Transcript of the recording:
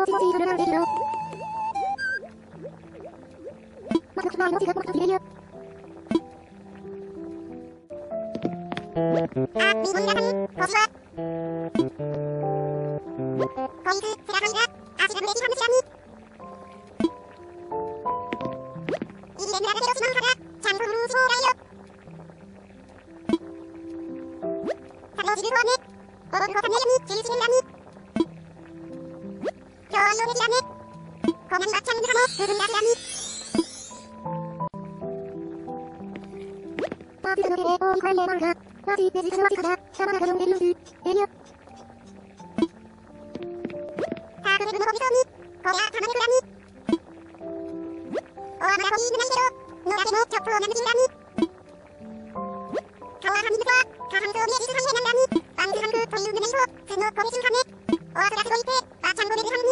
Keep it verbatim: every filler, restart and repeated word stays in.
ぼちぼちするなんてるよ。まずつまいのちがこっちでるよ。あ、みのりだかん、こしは。こいつ、セラハンが、あしらぶれきはむしらに。いいれむらがけどしまうから、ちゃんとふんしょうがいよ。作業しるとはね、おぼくこためやみ、ちゆしめらに。今日はのめしらね、こなにばっちゃんぐはも、ふぶんだしらに。パーティーのけで、おいかいねまんが、マジで実はちから、シャバなが読んでるんす、えりよ。タークルブのこびそうに、こりゃたまるくらに。おわまらこいぬないけど、のだけもちょっとなむじんらに。かわはみずか、かはんそうみえじすはんへなんらに。バンクハンクというぬめしょ、つのこめしゅうはね。おわすがすごいて、あちゃんごめるはんに。